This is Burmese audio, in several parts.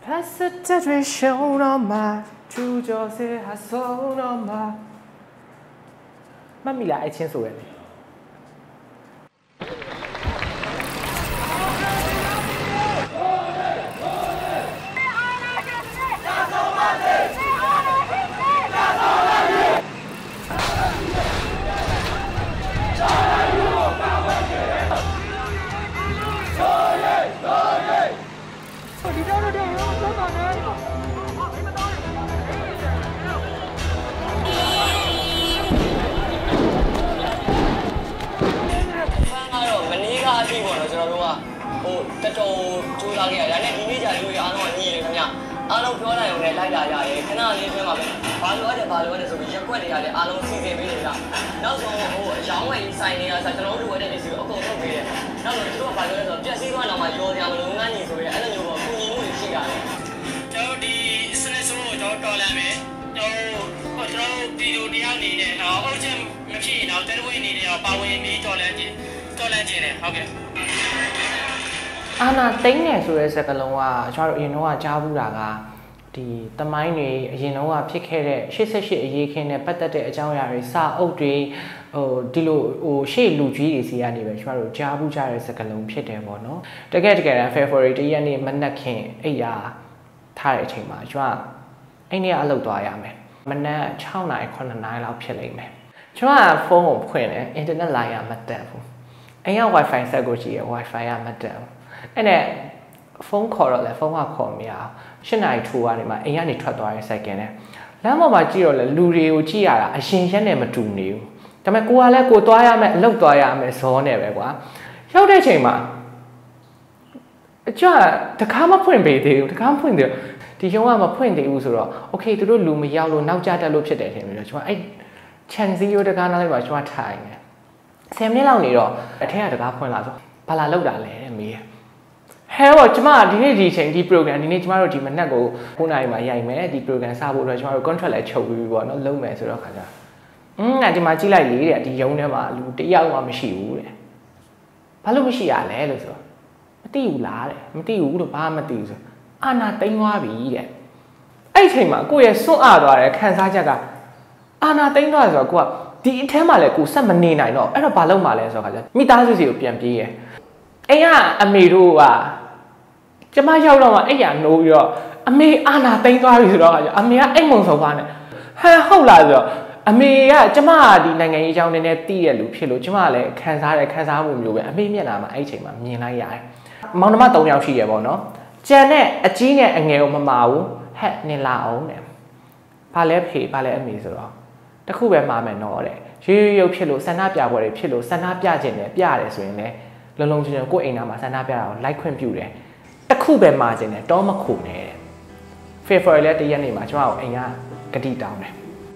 拍摄这最凶了吗？主角是还送了吗？妈咪来爱牵手人。 တက်တော်ကြိုးစားခဲ့ရတယ်။ဒါနဲ့ဒီနေ့ကျလူတွေအားလုံးကညီတယ်ခင်ဗျ။အားလုံးပြောလိုက်ရုံနဲ့လိုက်လာရတယ်။ခဏလေးအတွင်းမှာပဲဘာလို့အဲ့ဒါဆိုပြီးရက်ွက်နေရတယ်အားလုံးစီစဉ်ပေးနေကြ။နောက်ဆုံးအရောင်းဝယ်ဆိုင်တွေကဆိုကျွန်တော်တို့ဝယ်တဲ့ပစ္စည်းကိုအကုန်ထုတ်ပေးတယ်။နောက်ဆုံးသူတို့ကဘာလို့လဲဆိုတော့ပြက်စီးသွားတော့မှရောကြမလို့ငန်းညီဆိုရဲအဲ့လိုမျိုးပေါ့ကုညီမှုတွေရှိရတယ်။ကျွန်တော်ဒီစနစ်ဆိုးကိုကျွန်တော်တော်လမ်းမယ်။ကျွန်တော်ဒီလိုတရားနေတယ်။အုပ်ချက်မဖြစ်ရင်တော့တဲဝင်းနေတယ်ပါဝင်ပြီးတော်လမ်းခြင်းတယ်ဟုတ်ကဲ့အာနာသိန်းနယ်ဆိုတဲ့စကားလုံးကကျွန်တော်တို့အရင်တော့ကြားဘူးတာကဒီတမိုင်းတွေအရင်တော့ဖြစ်ခဲ့တဲ့88အရေးခင်းနဲ့ပတ်သက်တဲ့အကြောင်းအရာတွေစာအုပ်တွေဒီလိုရှေ့လူကြီးတွေစီကနေပဲကျွန်တော်တို့ကြားဘူးကြတဲ့စကားလုံးဖြစ်တယ်ပေါ့နော်တကယ်တမ်း February 1ရက်နေ့မနက်ခင်းအိယာထားတဲ့အချိန်မှာကျွန်တော်အဲ့နေ့အလုပ်သွားရမယ်မနက်6နာရီ9နာရီလောက်ဖြစ်လိမ့်မယ်ကျွန်တော်ကဖုန်းကိုဖွင့်တယ်အင်တာနက်လိုင်းကမတက်ဘူးအိမ်က Wi-Fi ဆက်ကိုကြည့်ရ Wi-Fi ကမတက်ဘူးအဲ့နဲ့ဖုန်းခေါ်တော့လေဖုန်းကခေါ်မရအောင်8နာရီထိုးကနေမှအိမ်ကနေထွက်သွားတဲ့ second နဲ့လမ်းပေါ်မှာကြည့်တော့လေလူတွေကိုကြည့်ရတာအရင်ရက်နဲ့မတူနေဘူးဒါပေမဲ့ကိုကလည်းကိုသွားရမယ်အလုပ်သွားရမယ်ဇောနဲ့ပဲကွာရောက်တဲ့ချိန်မှာအကျတကားမဖွင့်ပေးသေးဘူးတကားမဖွင့်သေးဘူးဒီရုံးကမဖွင့်သေးဘူးဆိုတော့ okay သူတို့လူမရောက်လို့နောက်ကျတက်လို့ဖြစ်တယ်ထင်ပြီးတော့ကျွန်တော်အဲ့ chance 0တကားနားလေးမှာကျွန်တော်ထိုင်တယ်10မိနစ်လောက်နေတော့အထက်ကတကားဖွင့်လာဆိုဘာလာလောက်တာလဲတဲ့မေးဟဲတော့ကျမဒီနေ့ဒီချိန်ဒီ program ဒီနေ့ကျမတို့ဒီမနက်ကို9နာရီမှာရိုက်မယ်ဒီ program စဖို့အတွက်ကျမတို့ contract လည်းချုပ်ပြီးပေါ့နော်လုံးမယ်ဆိုတော့ခါကြငါဒီမှာကြည့်လိုက်လေတဲ့ဒီရုံးထဲမှာလူတယောက်မှမရှိဘူးတဲ့ဘာလို့မရှိရလဲလို့ဆိုမသိဘူးလားတဲ့မသိဘူးလို့ဘာမှမသိဘူးဆိုအာနာသိမ်းသွားပြီတဲ့အဲ့ချိန်မှာကိုယ့်ရဲ့စွန့်အားသွားတဲ့ခံစားချက်ကအာနာသိမ်းသွားဆိုတော့ကိုကဒီအထဲမှာလည်းကိုဆက်မနေနိုင်တော့အဲ့တော့ဘာလုပ်မှလဲဆိုတော့ခါကြမိသားစုစီကိုပြန်ပြေးရအိမ်ကအမေတို့ကကျမရောက်တော့မှအဲ့ရနိုးပြီးတော့အမေအာနာသိမ်းသွားပြီဆိုတော့အမေကအိမ်မုံဆုံးသွားနေဟန်ဟုတ်လားဆိုတော့အမေကကျမကဒီနိုင်ငံရေးအကြောင်းနည်းနည်းသိရလူဖြစ်လို့ကျမကလည်းခံစားမှုမျိုးပဲအမေမျက်နှာမှာအဲ့ချိန်မှာမြင်လိုက်ရတယ်မောင်နှမ3ယောက်ရှိရပေါ့နော်ကြံတဲ့အကြီးနဲ့အငယ်ကိုမမာဘူးဟဲ့နင်လာအောင်တဲ့ဘာလဲဖေဘာလဲအမေဆိုတော့တခုပဲမှာမယ်နော်တဲ့ရုပ်ဖြစ်လို့ဆန္ဒပြပွဲတွေဖြစ်လို့ဆန္ဒပြခြင်းနဲ့ပြရတယ်ဆိုရင်လည်းလုံးလုံးချင်းကိုယ့်အိမ်သားမှာဆန္ဒပြတာကိုလိုက်ခွင့်ပြုတယ်တခုပဲမှာခြင်းနဲ့တောမခုနဲ့တဲ့ February လည်းတရက်နေ့မှာကျွန်တော်အိမ်ကဂတိတောင်းတယ်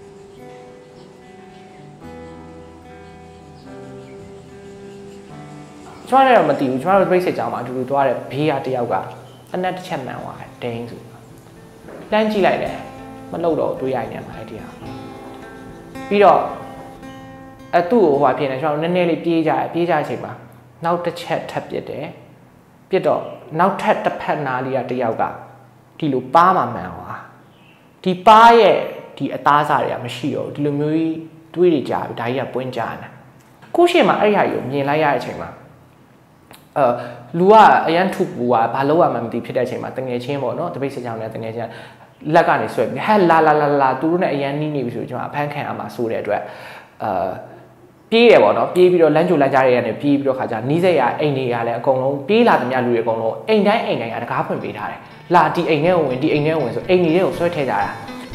ကျွန်တော်လည်းမသိဘူးကျွန်တော်တို့ပြိစိတ်ကြောင်မှာအတူတူသွားတဲ့ဘေးကတယောက်ကအနက်တစ်ချက်မှန်သွားတယ်ဒိန်းဆိုတန်းကြည့်လိုက်တယ်မလုပ်တော့တွေးရိုက်နေမှာအဲ့ဒီဟာပြီးတော့သူ့ကိုဟိုဖြစ်နေကျွန်တော်နည်းနည်းလေးပြေးကြအချိန်မှာနောက်တစ်ချက်ထပ်ပြစ်တယ်ပြစ်တော့နောက်ထပ်တစ်ဖက်နားလေးကတယောက်ကဒီလိုပါးမှမှန်သွားဒီပါးရဲ့ဒီအသားစားတွေကမရှိတော့ဒီလိုမျိုးကြီးတွေးနေကြပြီဒါကြီးကပွင့်ကြတယ်ကိုရှိမှာအဲ့ဒီဟာကြီးကိုမြင်လိုက်ရတဲ့အချိန်မှာလူကအရန်ထုပူကဘာလို့မှမသိဖြစ်တဲ့အချိန်မှာတငယ်ချင်းပေါ့နော်တပိတ်စကြောင်နဲ့တငယ်ချင်းလက်ကနေဆွဲပြီးဟဲ့လာသူတို့နဲ့အရန်နီးနေပြီဆိုကျွန်တော်အဖမ်းခံရမှာဆိုတဲ့အတွက်ပြေးတယ်ပေါ့နော်ပြေးပြီးတော့လမ်းကြိုလမ်းကြားတွေကနေပြေးပြီးတော့ခါကြနီးစက်ရအိမ်တွေကလည်းအကုန်လုံးပြေးလာသမျှလူတွေအကုန်လုံးအိမ်တိုင်းကတကားဖွင့်ပေးထားတယ်လာဒီအိမ်ထဲကိုဝင်ဒီအိမ်ထဲကိုဝင်ဆိုအိမ်တွေကိုဆွဲထည့်ကြတာ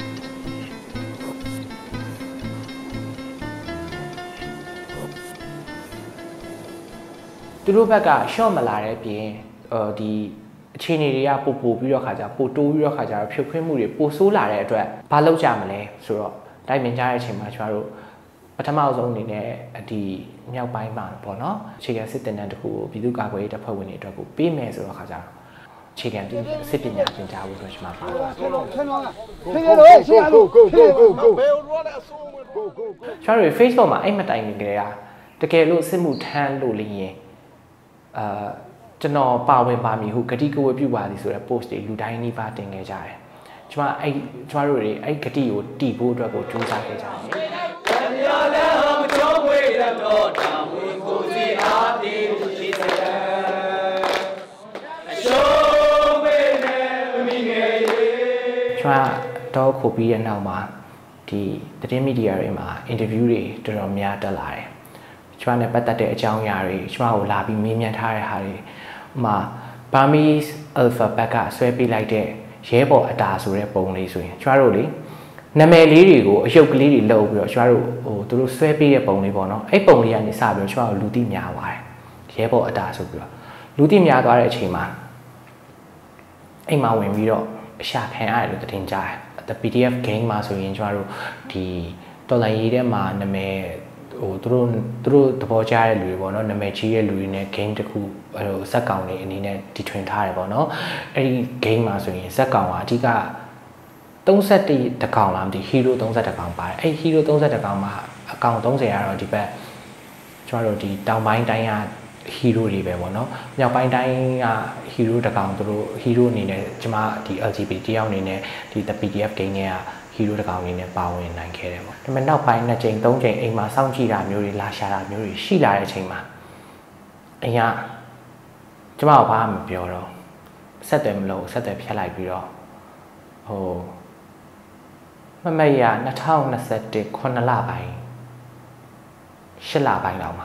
သူတို့ဘက်ကရှော့မလာတဲ့ပြင်ဒီအခြေအနေတွေကပို့ပြီးတော့ခါကြပို့တိုးပြီးတော့ခါကြဖြုတ်ခွင်းမှုတွေပို့ဆိုးလာတဲ့အတွက်ဘာလုပ်ကြမလဲဆိုတော့တိုက်မြင်ကြတဲ့အချိန်မှာကျွန်တော်တို့ပထမဆုံးအနေနဲ့ဒီမြောက်ပိုင်းမှာပေါ့နော်အခြေခံစစ်တင်တန်းတစ်ခုကိုပြည်သူ့ကာကွယ်ရေးတပ်ဖွဲ့ဝင်တွေအတွက်ကိုပေးမယ်ဆိုတော့ခါကြတော့အခြေခံစစ်ပညာသင်ကြားဖို့အတွက်ကျွန်တော်ပါကျွန်တော်တို့ Facebook မှာအဲ့မတိုင်နေကြတာတကယ်လို့စစ်မှုထမ်းလို့လျင်ကျွန်တော်ပါဝင်ပါမည်ဟုဂတိကဝတ်ပြုပါသည်ဆိုတဲ့ post တွေလူတိုင်းနီးပါးတင်ခဲ့ကြတယ်ကျွန်တော်တို့တွေအဲ့ဂတိကိုတီးဖို့အတွက်ကိုကြိုးစားခဲ့ကြတယ်ကျွန်တော်ခုပြီးတဲ့နောက်မှာဒီသတင်းမီဒီယာတွေမှာ interview တွေတော်တော်များတက်လာတယ်ကျွန်တော်နဲ့ပတ်သက်တဲ့အကြောင်းအရာတွေကျွန်တော်ကိုလာပြီးမေးမြန်းထားတဲ့ဟာတွေမှာ Burmese alphabet ကဆွဲပေးလိုက်တဲ့ရဲဘော်အတာဆိုတဲ့ပုံလေးဆိုရင်ကျွန်တော်တို့လေနာမည်လေးတွေကိုအယုတ်ကလေးတွေလုပ်ပြီးတော့ကျွန်တော်တို့သူတို့ဆွဲပေးတဲ့ပုံလေးပေါ့နော်အဲ့ပုံလေးကနေစပြီးတော့ကျွန်တော်လူသိများသွားတယ်ရဲဘော်အတာဆိုပြီးတော့လူသိများသွားတဲ့အချိန်မှာအိမ်မှာဝင်ပြီးတော့အရှာခံရတယ်လို့တင်ကြတယ်the PDF game မှာဆိုရင်ကျွန်တော်တို့ဒီတော်လိုင်းရေးထဲမှာနာမည်သူတို့သဘောကျတဲ့လူတွေပေါ့နော်နာမည်ကြီးတဲ့လူတွေနဲ့ game တစ်ခုဇက်ကောင်တွေအနေနဲ့တီထွင်ထားတယ်ပေါ့နော်အဲ့ဒီ game မှာဆိုရင်ဇက်ကောင်ကအဓိက31တကောင်လားမသိ hero 31တကောင်ပါတယ်အဲ့ hero 31ကောင်မှာအကောင်30ကတော့ဒီဘက်ကျွန်တော်တို့ဒီတောင်ပိုင်းတိုင်းက hero တွေပဲပေါ့နော်မြောက်ပိုင်းတိုင်းက hero တကောင်သူတို့ hero အနေနဲ့ကျွန်မဒီ LGBT တယောက်အနေနဲ့ဒီ the PDF game တွေကhero တကောင်အနေနဲ့ပါဝင်နိုင်ခဲ့တယ်ပေါ့ဒါပေမဲ့နောက်ပိုင်း2ချိန်3ချိန်အိမ်မှာစောင့်ကြည့်တာမျိုးတွေလာရှာတာမျိုးတွေရှိလာတဲ့အချိန်မှာအရင်ကျွန်မဘာမှမပြောတော့ဆက်တယ်မလို့ဆက်တယ်ဖြတ်လိုက်ပြီးတော့မမရ2021 9လပိုင်း10လပိုင်းလောက်မှာ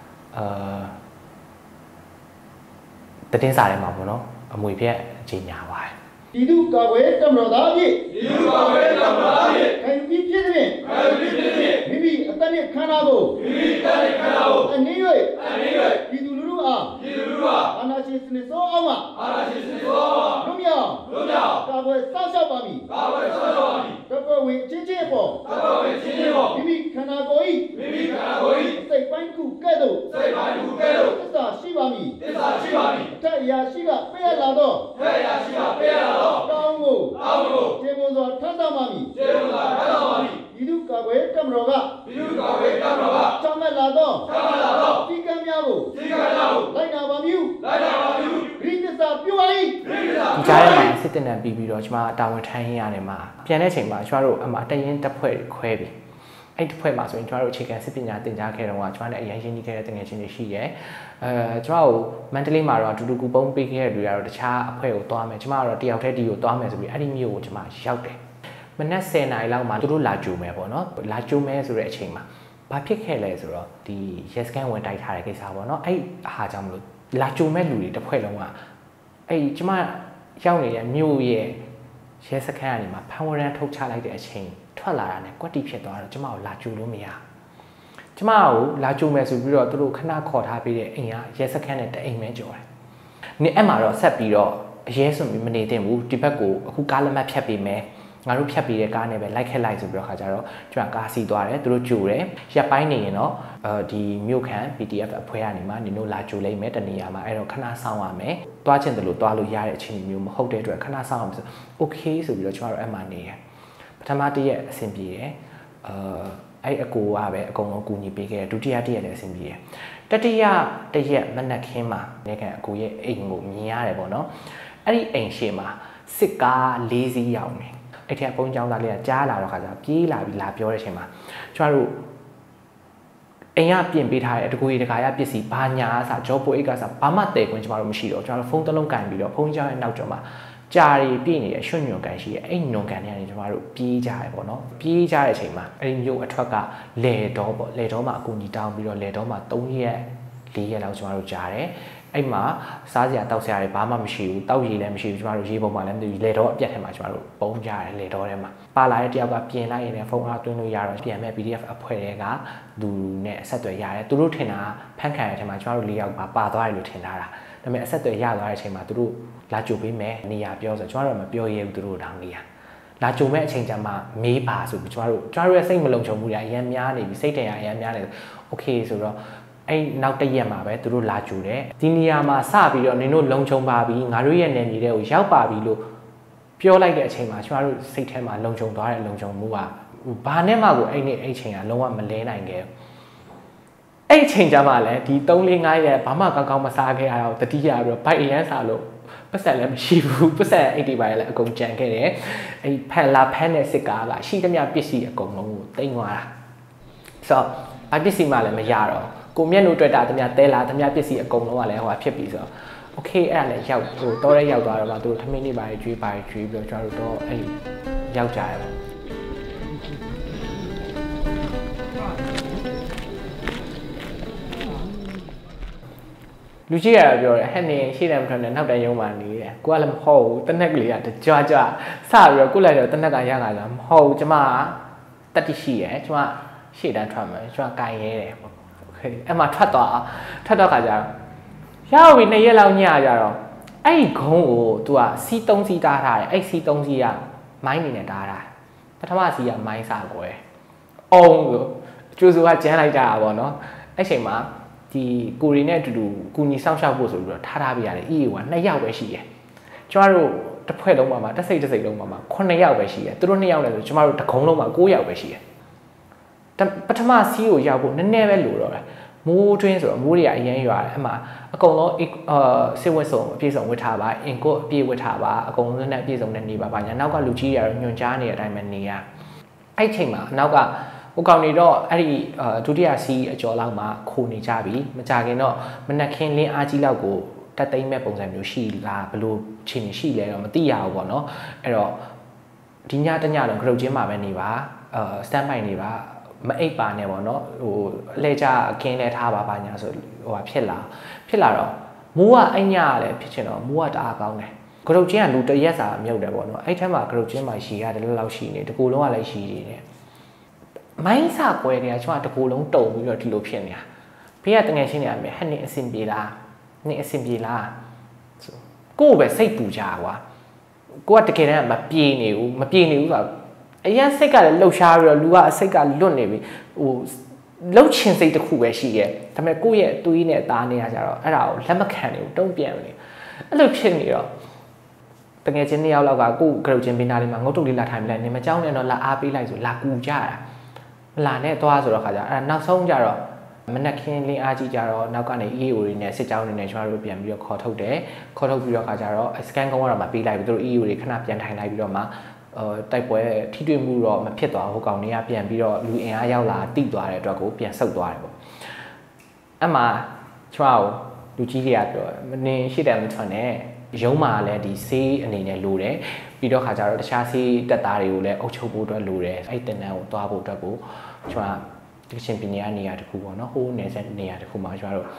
တင်းစားထဲမှာပေါ့နော်အမွေပြက်ကြီးညာပါတယ်ပြည်သူ့ကာကွယ်တပ်မတော်သားအဖြစ်ခံယူပြီးဖြစ်တဲ့မိမိအသက်နဲ့ခန္ဓာကိုအနည်း၍ပြည်သူလူထုအားအာဏာရှင်စနစ်ဆိုးအောင်မှာလွတ်မြောက်ကာကွယ်စောင့်ရှောက်ပါမည်တပ်ဖွဲ့ဝင်ချင်းချင်းအပေါ်မိမိခန္ဓာကိုယ်၏စိတ်ပိုင်းခုကဲ့သို့သစ္စာရှိပါမည်အထက်အရာရှိကပေးရလာတော့တောင်းကိုကျေမွန်စွာထမ်းဆောင်ပါမည်ပြည်သူ့ကာကွယ်တပ်မတော်ကချမှတ်လာတော့ဒီကံများကိုလိုက်နာပါမည်ဂရိတ္တစာပြုပါ၏ဒီကြားထဲမှာစစ်တင်နဲ့ပြီးတော့ကျွန်မတာဝန်ထမ်းရင်းရတယ်မှာပြန်တဲ့ချိန်မှာကျွန်တော်တို့အမတရင်တက်ဖွဲ့ခွဲပြီးအဲ့ဒီဖွဲ့မှာဆိုရင်ကျွန်တော်တို့အခြေခံစစ်ပညာသင်ကြားခဲ့တော့ကျွန်တော်လည်းအရင်ရှင်းခဲ့တဲ့တငယ်ချင်းတွေရှိတယ်ကျွန်တော်တို့မန္တလေးမှာတော့အတူတူကူပုံပေးခဲ့တဲ့လူတွေကတော့တခြားအဖွဲ့ကိုသွားမယ်ကျွန်မကတော့တယောက်တည်းဒီကိုသွားမယ်ဆိုပြီးအဲ့ဒီမြို့ကိုကျွန်မရောက်တယ်မနက်10:00 နာရီလောက်မှာသူတို့လာကြိုမယ်ပေါ့နော်လာကြိုမယ်ဆိုတဲ့အချိန်မှာဘာဖြစ်ခဲ့လဲဆိုတော့ဒီ yes scan ဝင်တိုက်ထားတဲ့ကိစ္စပေါ့နော်အဲ့အားကြောင့်မလို့လာကြိုမဲ့လူတွေတစ်ဖွဲ့လုံးကအဲ့ကျွန်မရောက်နေတဲ့မြို့ရဲ့ရဲစခန်းကနေမှာဖမ်းဝရမ်းထုတ်ချလိုက်တဲ့အချိန်ထွက်လာတာနဲ့ကွက်တီဖြစ်သွားတော့ကျွန်မကိုလာကြိုလို့မရကျွန်မကိုလာကြိုမယ်ဆိုပြီးတော့သူတို့ခဏခေါ်ထားပေးတဲ့အိမ်ကရဲစခန်းနဲ့တအိမ်ပဲကြော်တယ်။နေအဲ့မှာတော့ဆက်ပြီးတော့အရဲဆိုပြီးမနေသင့်ဘူးဒီဘက်ကိုအခုကားလက်မှတ်ဖြတ်ပေးမယ်ငါတို့ဖြတ်ပေးတဲ့ကားနဲ့ပဲလိုက်ခဲ့လိုက်ဆိုပြီးတော့ခါကြတော့ကျွန်တော်ကားစီးသွားတယ်သူတို့ကြိုတယ်ရက်ပိုင်းနေရင်တော့ဒီမြို့ခံ PDF အဖွဲ့ကနေမှနင်တို့လာကြိုလိုက်မယ်တနေရာမှာအဲ့တော့ခဏဆောင်ရမယ်တွားချင်တယ်လို့တွားလို့ရတဲ့အခြေအနေမျိုးမဟုတ်တဲ့အတွက်ခဏဆောင်အောင်ဆို okay ဆိုပြီးတော့ကျွန်တော်တို့အဲ့မှာနေတယ်ပထမတစ်ရက်အဆင်ပြေတယ်အဲ့အကိုကပဲအကုန်လုံးကူညီပေးခဲ့တယ်ဒုတိယတစ်ရက်လည်းအဆင်ပြေတယ်တတိယတစ်ရက်မနက်ခင်းမှာနေကန်အကိုရဲ့အိမ်ကိုမြင်ရတယ်ပေါ့နော်အဲ့ဒီအိမ်ရှေ့မှာစစ်ကား၄စီးရောက်နေအဲ့ထက်ပုံကြောင်းသားလေးကကြားလာတော့ခါကျပြေးလာပြီးလာပြောတဲ့အချိန်မှာကျွန်တော်တို့အိမ်ကပြင်ပေးထားတဲ့အတကူကြီးတကာရပစ္စည်းဘာညာအစားဂျောပိုအိတ်ကစားဘာမှတဲ့ခွင့်ကျွန်တော်တို့မရှိတော့ကျွန်တော်တို့ဖုန်းတစ်လုံးကင်ပြီးတော့ဖုန်းကြောင်းရဲ့နောက်ကျော်မှာကြာရီပြည့်နေတဲ့ရွှွညွန်ကန်ရှိရဲ့အဲ့ညွန်ကန်တွေကနေကျွန်တော်တို့ပြေးကြရပေါ့နော်ပြေးကြတဲ့အချိန်မှာအဲ့ဒီမြို့အထွက်ကလေတော်ပေါ့လေတော်မှာအကူကြီးတောင်းပြီးတော့လေတော်မှာ3ရက်4ရက်လောက်ကျွန်တော်တို့ကြားတယ်အဲ့မှာစားစရာတောက်စရာတွေဘာမှမရှိဘူးတောက်ရည်လည်းမရှိဘူးကျွန်တော်တို့ရေပုံမှလည်းမသိဘူးလေတော်အပြတ်ထဲမှာကျွန်တော်တို့ပုံကြရတယ်လေတော်ထဲမှာပါလာတဲ့တယောက်ကပြင်လိုက်ရင်လည်းဖုန်းအားသွင်းလို့ရတော့ပြန်မဲ့ PDF အဖွဲ့တွေကလူနဲ့အဆက်အသွယ်ရတယ်သူတို့ထင်တာဖန်ခံရတဲ့ထဲမှာကျွန်တော်တို့4ယောက်ပါသွားတယ်လို့ထင်တာဒါပေမဲ့အဆက်အသွယ်ရသွားတဲ့အချိန်မှာသူတို့လာကြိုပေးမယ်နေရာပြောဆိုကျွန်တော်တို့မပြောရဲဘူးသူတို့တောင်းနေရလာကြိုမဲ့အချိန်ကျမှမေးပါဆိုပြီးကျွန်တော်တို့ရဲ့စိတ်မလုံခြုံမှုတွေအရင်များနေပြီစိတ်တန်ရအရင်များနေတယ်โอเคဆိုတော့အဲ့နောက်တစ်ရက်မှာပဲသူတို့လာကြိုတယ်ဒီနေရာမှာစပြီးတော့နင်တို့လုံခြုံပါပြီငါတို့ရဲ့နယ်မြေတွေကိုရောက်ပါပြီလို့ပြောလိုက်တဲ့အချိန်မှာကျွန်တော်တို့စိတ်ထဲမှာလုံခြုံသွားတဲ့လုံခြုံမှုကဘာနဲ့မှကိုအဲ့ချိန်ကလုံးဝမလဲနိုင်ခဲ့အဲ့ချိန်ကြမှာလည်းဒီ3-4ရက်ဘာမှကောင်းကောင်းမစားခဲ့ရတော့တတိယပြီးတော့ဘိုက်အရန်စားလို့ပတ်စံလည်းမရှိဘူးပတ်စံ80ပါလည်းအကုန်ကြံခဲ့တယ်အဲ့ဖန်လာဖန်တဲ့စစ်ကားကရှိသမျှပစ္စည်းအကုန်လုံးကိုတိမ်သွားတာဆိုတော့ဘာပစ္စည်းမှလည်းမရတော့ကိုမျက်နှာတွေ့တာသမျှတဲလာသမျှပစ္စည်းအကုန်လုံးကလည်းဟိုဖြစ်ပြီးဆိုတော့ okay အဲ့ဒါလည်းရောက်ဟိုတော့ရဲရောက်သွားတော့မှသူတို့ထမင်းနေပါကျွေးပါကျွေးပြီးတော့ကျွန်တော်တို့တော့အဲ့ရောက်ကြရတယ်လူကြီးကပြောတယ်ဟဲ့နေရှိတယ်မထွက်နဲ့နောက်တန်းရုံးမှနေတယ်ကိုကလည်းမဟုတ်ဘူးတနက်ကလေးကကြွားစပြီးတော့ကိုလိုက်တော့တနက်ကရလာတာမဟုတ်ဘူးကျမတတိရှိရယ်ကျမရှေ့တန်းထွက်မယ်ကျမကင်ရဲတယ်โอเคအဲ့မှာထွက်တော့ခါကျတော့ရောက်ပြီ2ရက်လောက်ညကြတော့အဲ့ဒီခုံးကို तू ကစီး3စီးတားထားတယ်အဲ့စီး3စီးကမိုင်းနေနဲ့တားတာပထမစီးကမိုင်းစားကွယ်အောင်ဆိုကျိုးစုကကျန်းလိုက်ကြတာပေါ့နော်အဲ့ချိန်မှာဒီကိုရီနဲ့အတူတူကူညီဆောင်ရှောက်ဖို့ဆိုပြီးတော့ထားပြရတယ် EA က2ယောက်ပဲရှိတယ်ကျမတို့တစ်ဖွဲ့လုံးမှာတစ်စိတ်လုံးမှာ9ယောက်ပဲရှိတယ်သူတို့2ယောက်လည်းဆိုကျမတို့တစ်ခုံးလုံးမှာ9ယောက်ပဲရှိတယ်ပထမစီးကိုရောက်ဖို့နည်းနည်းပဲလိုတော့တယ်မိုးတွင်းဆိုတော့မိုးတွေကအရင်ရွာတယ်အဲ့မှာအကုန်လုံးစေဝတ်စုံအပြည့်စုံဝတ်ထားပါအင်ကိုအပြည့်ဝတ်ထားပါအကုန်လုံးနဲ့အပြည့်စုံနဲ့နေပါညာနောက်ကလူကြီးတွေကတော့ညွန်ကြားနေတဲ့အတိုင်းပဲနေရအဲ့ချိန်မှာနောက်ကဟိုကောင်နေတော့အဲ့ဒီဒုတိယစီးအကျော်လောက်မှာခိုနေကြပြီမကြခင်တော့မနက်ခင်းလင်းအားကြီးလောက်ကိုတက်သိမ်းမဲ့ပုံစံမျိုးရှိလားဘလို့ချင်းရှိလဲတော့မသိရဘူးပေါ့နော်အဲ့တော့ဒီညတညလုံးဂရုချင်းမှာပဲနေပါစတန်ဘိုင်နေပါမအိပ်ပါနဲ့ပေါ့နော်ဟိုအလဲကြအခင်းလဲထားပါညာဆိုဟိုဖြစ်လာတော့မိုးကအဲ့ညလည်းဖြစ်ချင်တော့မိုးကတအားကောင်းတယ်ဂရုချင်းကလူတရက်စာမြုပ်တယ်ပေါ့နော်အဲ့ထက်မှာဂရုချင်းမှာရှည်ရတယ်လောက်ရှိနေတကူလုံးကလည်းရှည်နေတယ်မိုင်းစာကွဲနေတာကျွန်တော်တကူလုံးတုံပြီးတော့ဒီလိုဖြစ်နေတာဘေးကတငယ်ချင်းနေရမယ်ဟဲ့နေအဆင်ပြေလားနေအဆင်ပြေလားကိုယ်ပဲစိတ်ပူကြကွာကိုကတကယ်တမ်းမပြေနေဘူးဆိုတော့အရင်စိတ်ကလည်းလှုပ်ရှားပြီးတော့လူကအစိတ်ကလွတ်နေပြီဟိုလှုပ်ချင်စိတ်တစ်ခုပဲရှိရဲ့ဒါပေမဲ့ကိုယ့်ရဲ့အသွေးနဲ့အသားနဲ့ရကြတော့အဲ့ဒါကိုလက်မခံနိုင်ဘူးတုံ့ပြန်နေအဲ့လိုဖြစ်နေတော့တကယ်ချင်း2ယောက်လောက်ကကိုယ်ဂရုချင်းပင်သားလေးမှာငုတ်တုတ်လေးလာထိုင်လိုက်နေမကြောက်နဲ့တော့လာအားပေးလိုက်ဆိုလာကူကြတာမလာနဲ့သွားဆိုတော့ခါကြအဲ့နောက်ဆုံးကြတော့မနက်ခင်းလင်းအားကြီးကြတော့နောက်ကနေ EO တွေနဲ့စစ်ကြောင်းတွေနဲ့ကျွန်တော်တို့ပြန်ပြီးတော့ခေါ်ထုတ်ပြီးတော့ခါကြတော့ scan ကုန်းကတော့မပေးလိုက်ဘူးသူတို့ EO တွေခဏပြန်ထိုင်လိုက်ပြီးတော့မှတိုက်ပွဲထိတွေ့မှုတော့မဖြစ်သွားဘူးကောင်တွေကပြန်ပြီးတော့လူအင်အားရောက်လာတိသွားတဲ့အတွက်ကိုပြန်ဆုတ်သွားတယ်ပေါ့အဲ့မှာကျွန်တော်လူကြီးတွေကပြောမနေရှိတယ်မထွက်နဲ့ရုံးမှာလည်းဒီဆေးအနေနဲ့လိုတယ်ပြီးတော့ခါကြတော့တခြားဆေးတက်သားတွေကိုလည်းအုပ်ချုပ်ဖို့အတွက်လိုတယ်အဲ့တင်တန်းကိုသွားဖို့အတွက်ကိုကျွန်တော်ဒီချင်းပညာနေရာတစ်ခုပေါ့နော်ဟိုးနယ်ဆက်နေရာတစ်ခုမှာကျွန်တော်တို့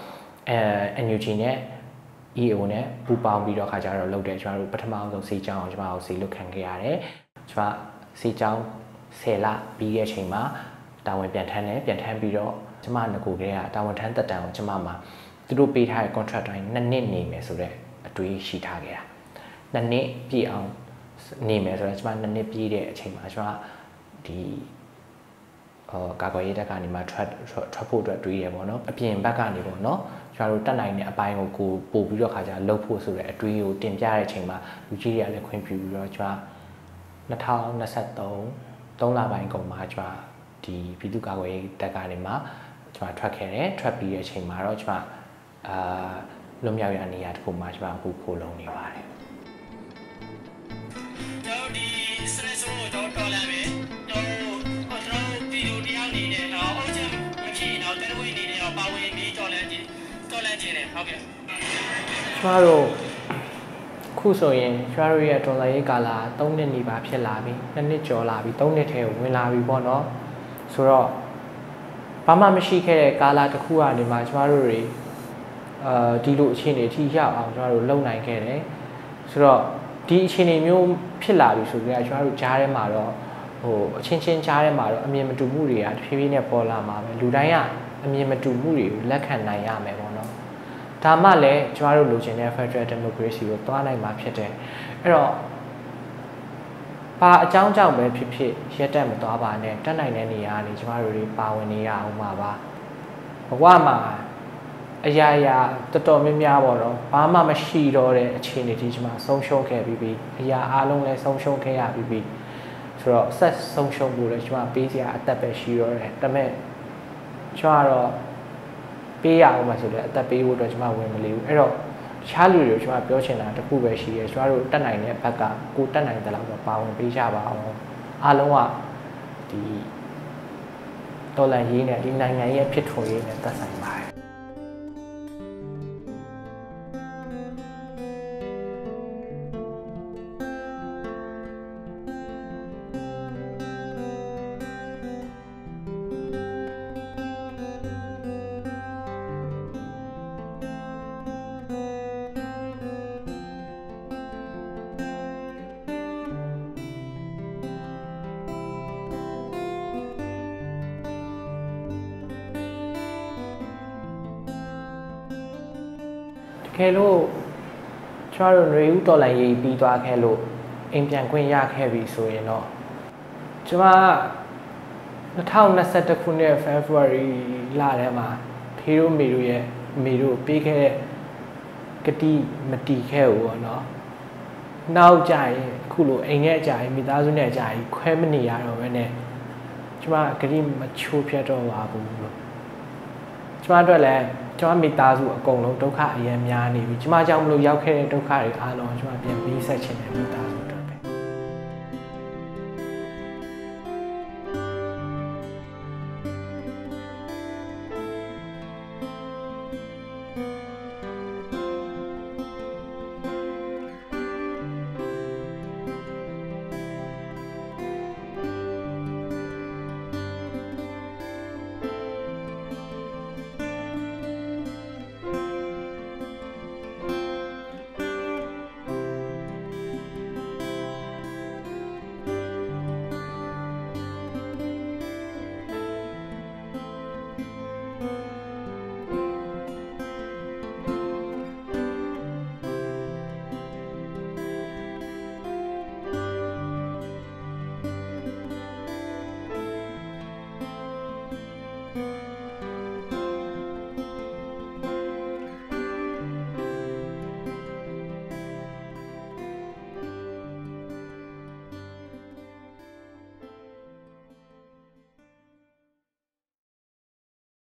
NUG နဲ့ EO နဲ့ပူပေါင်းပြီးတော့ခါကြတော့လုပ်တယ်ကျွန်တော်တို့ပထမအောင်ဆုံးဆေးကြောင်းအောင်ကျွန်တော်ဆေးလုတ်ခံခဲ့ရတယ်ကျွန်တော်ဆေးကြောင်း10လပြီးရဲ့အချိန်မှာတာဝန်ပြန်ထမ်းတယ်ပြန်ထမ်းပြီးတော့ကျွန်မငကိုကလေးကတာဝန်ထမ်းတက်တန်ကိုကျွန်မမှာသူတို့ပေးထားတဲ့ contract တိုင်း2နှစ်နေမယ်ဆိုတော့အတွေးရှိထားခဲ့တာ2နှစ်ပြည့်အောင်နေမယ်ဆိုတော့ကျွန်မ2နှစ်ပြည့်တဲ့အချိန်မှာကျွန်မဒီကာကွယ်ရေးတပ်ကနေမှထွက်ဖို့အတွက်တွေးရပေါ့နော်အပြင်ဘက်ကနေပေါ့နော်ကျွန်တော်တို့တက်နိုင်တဲ့အပိုင်းကိုပို့ပြီးတော့ခါကြလှုပ်ဖို့ဆိုတဲ့အတွေးကိုတင်ပြတဲ့အချိန်မှာလူကြီးတွေကလည်းခွင့်ပြုပြီးတော့ကျွန်တော်2023 လပိုင်းကုန်မှာကျွန်တော်ဒီပြည်သူ့ကာကွယ်ရေးတပ်ကနေမှကျွန်တော်ထွက်ခဲ့တယ်ထွက်ပြီးတဲ့အချိန်မှာတော့ကျွန်တော်လွန်မြောက်ရနေရာတစ်ခုမှာကျွန်တော်အခုခိုးလုံးနေပါတယ်တော့ဒီ stress ကိုတော့တော်လာပြီတော့ပြည်သူတယောက်နေတယ်တော့အုပ်ချုပ်မဖြစ်တော့တရဝိနေတယ်တော့ပါဝင်ပြီးတော်လန့်ခြင်းတယ်ဟုတ်ကဲ့ကျွန်တော်တို့ခုဆိုရင်ကျွန်တော်တို့ရဲ့ဒေါ်လာရေးကာလာ3နှစ်နေပါဖြစ်လာပြီ2နှစ်ကျော်လာပြီ3နှစ်ထဲကိုဝင်လာပြီပေါ့နော်ဆိုတော့ဘာမှမရှိခဲ့တဲ့ကာလာတစ်ခုကနေမှကျွန်တော်တို့တွေဒီလိုအခြေအနေထိရောက်အောင်ကျွန်တော်တို့လုပ်နိုင်ခဲ့တယ်ဆိုတော့ဒီအခြေအနေမျိုးဖြစ်လာပြီဆိုပြီးတော့ကျွန်တော်တို့ကြားထဲမှာတော့ဟိုအချင်းချင်းကြားထဲမှာတော့အမြင်မတူမှုတွေကတဖြည်းဖြည်းနဲ့ပေါ်လာမှာပဲလူတိုင်းကအမြင်မတူမှုတွေကိုလက်ခံနိုင်ရမယ်ပေါ့နော်ဒါမှလည်းကျွန်တော်တို့လိုချင်တဲ့ Federal Democracy ကိုသွားနိုင်မှာဖြစ်တယ်အဲ့တော့ဘာအကြောင်းကြောင့်ပဲဖြစ်ဖြစ်ရက်တက်မသွားပါနဲ့တက်နိုင်တဲ့နေရာကနေကျွန်တော်တို့တွေပါဝင်နေရအောင်ပါဘဝမှာအရာရာတော်တော်များများပေါ့နော်ဘာမှမရှိတော့တဲ့အခြေအနေဒီကျွန်မဆုံးရှုံးခဲ့ပြီးအရာအားလုံးလည်းဆုံးရှုံးခဲ့ရပြီးဆိုတော့ဆက်ဆုံးရှုံးဖို့လည်းကျွန်မပေးစရာအသက်ပဲရှိတော့တယ်ဒါပေမဲ့ကျွန်တော်ကတော့ပေးရအောင်ပါဆိုတော့အသက်ပေးဖို့အတွက်ကျွန်မဝင်မလေးဘူးအဲ့တော့ရှားလူတွေကိုကျွန်မပြောချင်တာတခုပဲရှိရဲကျွန်တော်တို့တက်နိုင်တဲ့ဘက်ကကိုတက်နိုင်တဲ့လောက်တော့ပါဝင်ပေးကြပါအောင်အားလုံးကဒီတော်လှန်ရေးနဲ့ဒီနိုင်ငံရဲ့ဖြစ်ထွန်းရေးနဲ့သက်ဆိုင်ပါတယ်ခဲလို့ကျွန်တော်တို့ຫນွေဦးတော်လိုင်းရေးပြီးသွားခဲ့လို့အိမ်ပြန်ခွင့်ရခဲ့ပြီဆိုရင်တော့ကျွန်မ2021ခုနှစ် February လထဲမှာဖေတို့မေတို့ရဲ့မေတို့ပေးခဲ့တဲ့ကတိမတီခဲ့ဘူးပေါ့နော်နောက်ကြရင်အခုလိုအိမ်နဲ့ကြရင်မိသားစုနဲ့ကြရင်ခွဲမနေရတော့ဘဲနဲ့ကျွန်မကတိမချိုးဖြတ်တော့ပါဘူးလို့ကျွန်မအတွက်လည်းကျွန်မမိသားစုအကုန်လုံးဒုက္ခအရင်များနေပြီကျွန်မကြောင့်မလို့ရောက်ခဲ့တဲ့ဒုက္ခတွေအားလုံးကျွန်မပြန်ပြီးဆက်ချင်တယ်မိသားစု